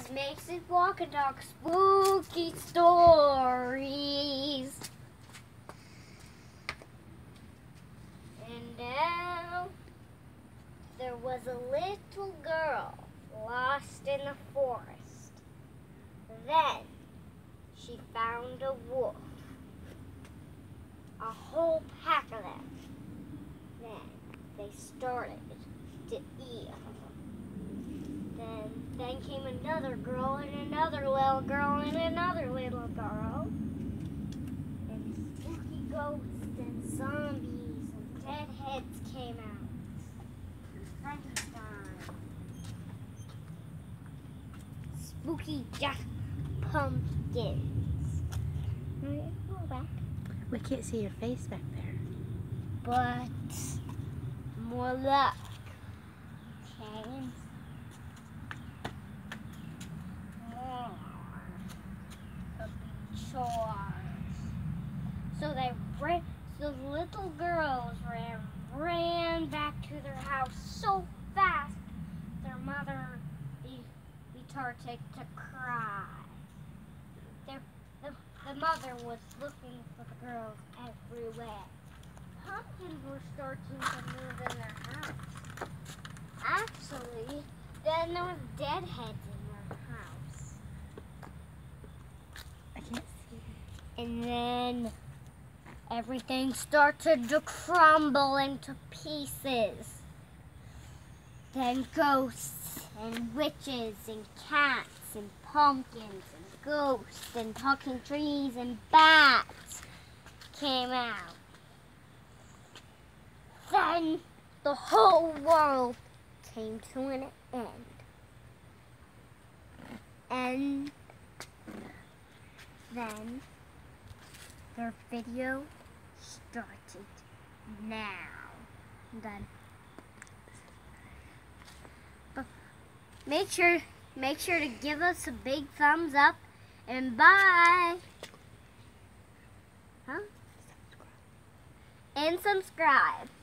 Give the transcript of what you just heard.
Mason Walk and Talk Spooky Stories. And now, there was a little girl lost in the forest. Then, she found a wolf. A whole pack of them. Then, they started to eat. Then came another girl and another little girl and another little girl. And spooky ghosts and zombies and dead heads came out. And Frankenstein. Spooky Jack pumpkins. Go back. We can't see your face back there. But more luck. Okay. So the little girls ran back to their house so fast their mother started to cry. The mother was looking for the girls everywhere. Pumpkins were starting to move in their house. Actually, then there was dead heads in their house. I can't see. And then everything started to crumble into pieces. Then ghosts and witches and cats and pumpkins and ghosts and talking trees and bats came out. Then the whole world came to an end. And then their video started now. Then make sure to give us a big thumbs up and bye. And subscribe.